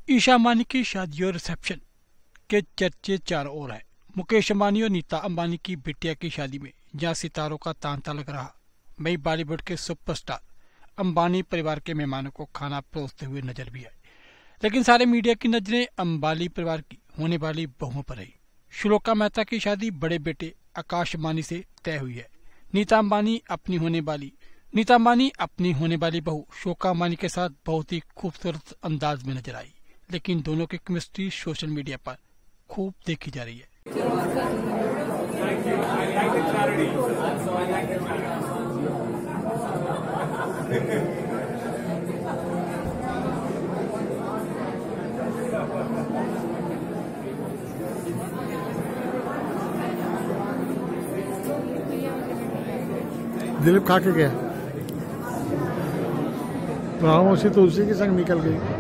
ईशा अंबानी की शादी और रिसेप्शन के चर्चे चारों ओर है। मुकेश अंबानी और नीता अंबानी की बिटिया की शादी में जहां सितारों का तांता लग रहा, वहीं बॉलीवुड के सुपरस्टार अंबानी परिवार के मेहमानों को खाना परोसते हुए नजर भी आए। लेकिन सारे मीडिया की नजरें अंबानी परिवार की होने वाली बहुओं पर रही। श्लोका मेहता की शादी बड़े बेटे आकाश अंबानी से तय हुई है। नीता अंबानी अपनी होने वाली बहू श्लोका अंबानी के साथ बहुत ही खूबसूरत अंदाज में नजर आई। लेकिन दोनों की केमिस्ट्री सोशल मीडिया पर खूब देखी जा रही है। दिलीप खा के गया, राम उसी तुलसी के संग निकल गई।